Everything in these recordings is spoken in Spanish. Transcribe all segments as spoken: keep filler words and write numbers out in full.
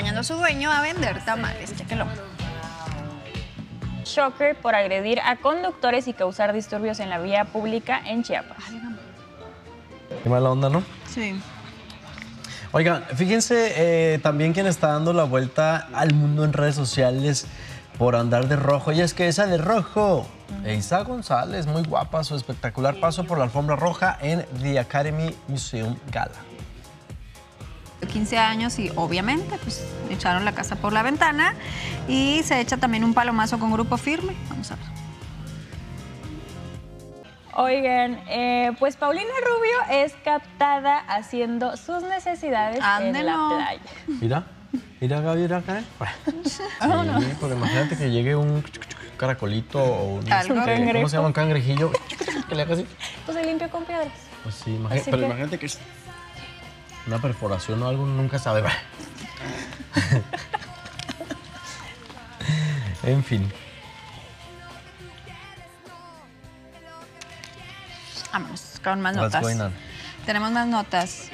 acompañando a su dueño a vender tamales. Chéquelo. Shocker por agredir a conductores y causar disturbios en la vía pública en Chiapas. Qué mala onda, ¿no? Sí. Oigan, fíjense eh, también quién está dando la vuelta al mundo en redes sociales por andar de rojo. Y es que esa de rojo, uh-huh. Eiza González, muy guapa, su espectacular paso por la alfombra roja en The Academy Museum Gala. quince años y obviamente pues echaron la casa por la ventana y se echa también un palomazo con Grupo Firme. Vamos a ver. Oigan, eh, pues Paulina Rubio es captada haciendo sus necesidades Ándelo. en la playa. Mira, mira Gaby, mira Karen. Sí, porque imagínate que llegue un caracolito o un, ¿Algo? este, ¿cómo se llama? Un cangrejillo que le haga así. Pues se limpia con piedras. Pues sí, imagínate, Así pero que... imagínate que es una perforación o algo, nunca sabe. En fin. Vámonos con más What's notas. going on? Tenemos más notas.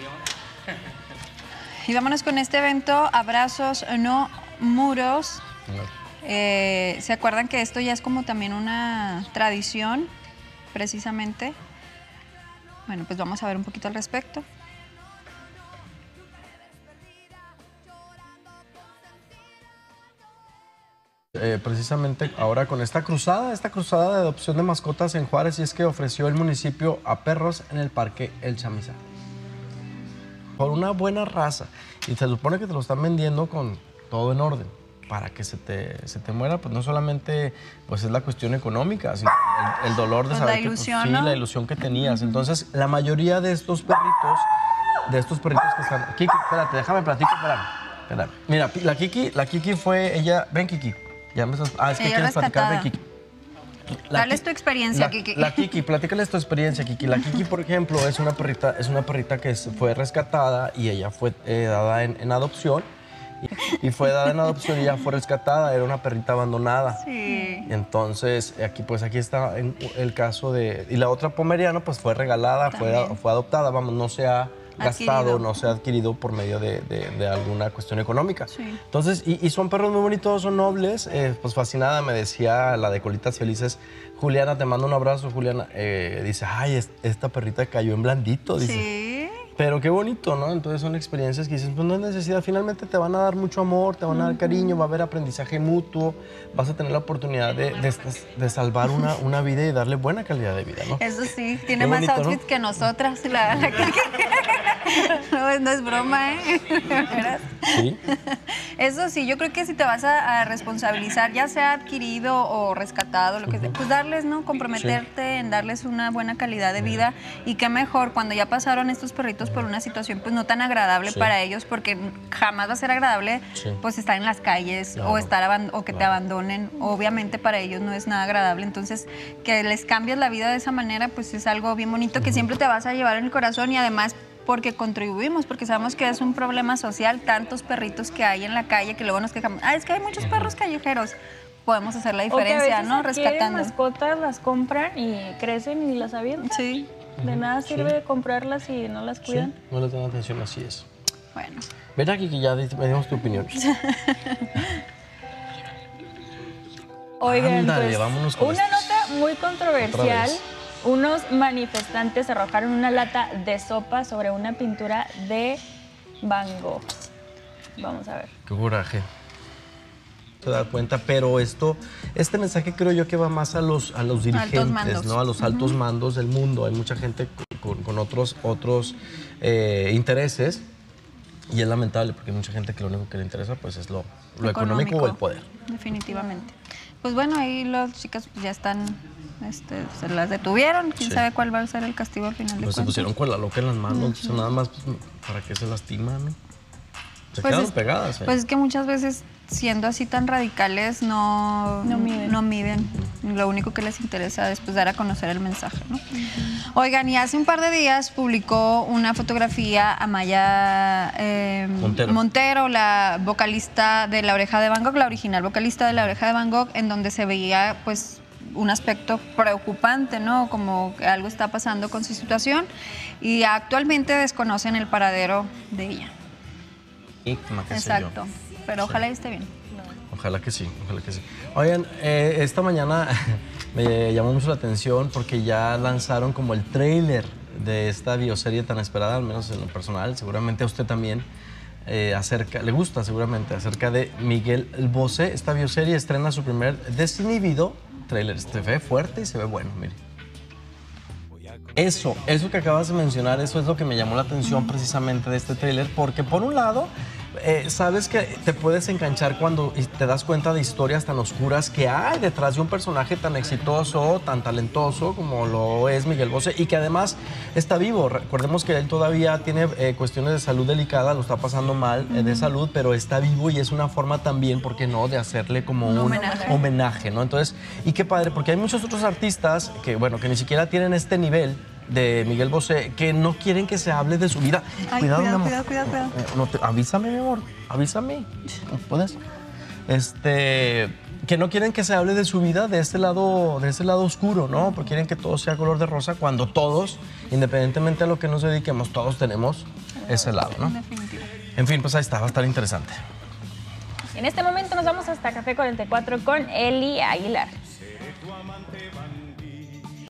Y vámonos con este evento, Abrazos No Muros. Eh, ¿Se acuerdan que esto ya es como también una tradición, precisamente? Bueno, pues vamos a ver un poquito al respecto. Eh, precisamente ahora con esta cruzada, esta cruzada de adopción de mascotas en Juárez, y es que ofreció el municipio a perros en el Parque El Chamizal. Por una buena raza. Y se supone que te lo están vendiendo con todo en orden. Para que se te, se te muera, pues no solamente pues es la cuestión económica, sino el, el dolor de pues saber la ilusión, que, pues, sí, ¿no? la ilusión que tenías. Entonces, la mayoría de estos perritos, de estos perritos que están... Kiki, espérate, déjame platico, espérame. espérame. Mira, la Kiki, la Kiki fue ella... Ven, Kiki. Ya me estás, ah, es que ella quieres platicar de rescatada. Kiki. La Dale Ki- tu experiencia, la, Kiki. La Kiki, platícales tu experiencia, Kiki. La Kiki, por ejemplo, es una perrita, es una perrita que es- fue rescatada y ella fue eh, dada en, en adopción. Y, y fue dada en adopción y ya fue rescatada. Era una perrita abandonada. Sí. Entonces, aquí, pues aquí está en- el caso de... Y la otra pomeriana, pues fue regalada, fue, También. fue adoptada. Vamos, no se ha gastado, Adquirido. no se ha adquirido por medio de, de- de alguna cuestión económica. Sí. Entonces, y, y son perros muy bonitos, son nobles. Eh, pues fascinada me decía la de Colitas Felices, Juliana, te mando un abrazo, Juliana. Eh, dice, ay, es- esta perrita cayó en blandito, dice. Sí. Pero qué bonito, ¿no? Entonces son experiencias que dices, pues no es necesidad. Finalmente te van a dar mucho amor, te van a dar cariño, va a haber aprendizaje mutuo, vas a tener la oportunidad de, de, de salvar una, una vida y darle buena calidad de vida, ¿no? Eso sí, tiene Qué más bonito, outfits ¿no? que nosotras. La, la Kiki. No, no es broma, ¿eh? ¿Verdad? Sí. Eso sí, yo creo que si te vas a, a responsabilizar, ya sea adquirido o rescatado, lo que sea, pues darles, ¿no? Comprometerte en darles una buena calidad de vida. Y qué mejor cuando ya pasaron estos perritos por una situación pues no tan agradable Sí. para ellos, porque jamás va a ser agradable Sí. pues estar en las calles Claro. o estar aban- o que te Claro. abandonen. Obviamente para ellos no es nada agradable. Entonces, que les cambies la vida de esa manera, pues es algo bien bonito que siempre te vas a llevar en el corazón, y además porque contribuimos, porque sabemos que es un problema social, tantos perritos que hay en la calle que luego nos quejamos, ah, es que hay muchos perros callejeros. Podemos hacer la O que a diferencia, veces ¿no? adquieren Rescatando. mascotas, las compran y crecen y las avientan. Sí, De nada sirve de comprarlas si no las Sí, cuidan. no les dan atención, así es. bueno. Ven aquí que ya di- me dimos tu opinión. Oigan, Ándale, pues, vámonos con una estos. nota muy Otra controversial. vez. Unos manifestantes arrojaron una lata de sopa sobre una pintura de Van Gogh. Vamos a ver. Qué coraje. Se da cuenta, pero esto, este mensaje creo yo que va más a los, a los dirigentes, mandos. ¿no? A los altos mandos del mundo. Hay mucha gente con, con- con otros, otros eh, intereses y es lamentable porque hay mucha gente que lo único que le interesa pues es lo, lo económico o el poder. Definitivamente. Pues bueno, ahí las chicas pues, ya están, este, se las detuvieron. Quién Sí. sabe cuál va a ser el castigo al final de Pues se cuentas. pusieron con la loca en las manos, o sea, nada más pues, para que se lastiman, ¿no? Se Pues quedaron es- pegadas. ¿eh? Pues es que muchas veces, siendo así tan radicales, no, No miden. no miden. Lo único que les interesa es pues, dar a conocer el mensaje, ¿no? Oigan, y hace un par de días publicó una fotografía Amaya eh, Montero. Montero, la vocalista de La Oreja de Van Gogh, la original vocalista de La Oreja de Van Gogh, en donde se veía, pues, un aspecto preocupante, ¿no? Como que algo está pasando con su situación, y actualmente desconocen el paradero de ella. Enigma, qué sé yo. Exacto. pero ojalá y esté bien. Ojalá que sí, ojalá que sí. Oigan, eh, esta mañana me llamó mucho la atención porque ya lanzaron como el tráiler de esta bioserie tan esperada, al menos en lo personal, seguramente a usted también, eh, acerca, le gusta seguramente, acerca de Miguel Bosé. Esta bioserie estrena su primer desinhibido tráiler. Se ve fuerte y se ve bueno, mire. Eso, eso que acabas de mencionar, eso es lo que me llamó la atención precisamente de este tráiler, porque por un lado, eh, sabes que te puedes enganchar cuando te das cuenta de historias tan oscuras que hay detrás de un personaje tan exitoso, tan talentoso como lo es Miguel Bosé y que además está vivo. Recordemos que él todavía tiene eh, cuestiones de salud delicada, lo está pasando mal eh, de salud, pero está vivo y es una forma también, ¿por qué no?, de hacerle como un, un homenaje. homenaje, ¿no? Entonces, y qué padre, porque hay muchos otros artistas que, bueno, que ni siquiera tienen este nivel de Miguel Bosé, que no quieren que se hable de su vida. Ay, cuidado, cuidado, mi amor. cuidado, cuidado, cuidado. No, no te- avísame, mi amor, avísame. ¿Puedes? Este, que no quieren que se hable de su vida de este lado, de este lado oscuro, ¿no? Porque quieren que todo sea color de rosa cuando todos, independientemente a lo que nos dediquemos, todos tenemos ese lado, ¿no? En definitivo. En fin, pues ahí está, va a estar interesante. En este momento nos vamos hasta Café cuarenta y cuatro con Eli Aguilar. Seré tu amante bandido.